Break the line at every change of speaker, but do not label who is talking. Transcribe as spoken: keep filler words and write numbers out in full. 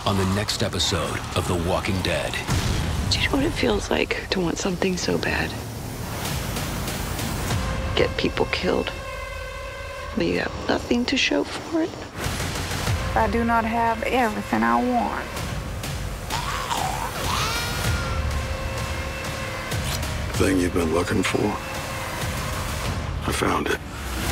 on the next episode of The Walking Dead.
Do you know what it feels like to want something so bad? Get people killed, but you have nothing to show for it?
I do not have everything I want.
The thing you've been looking for, I found it.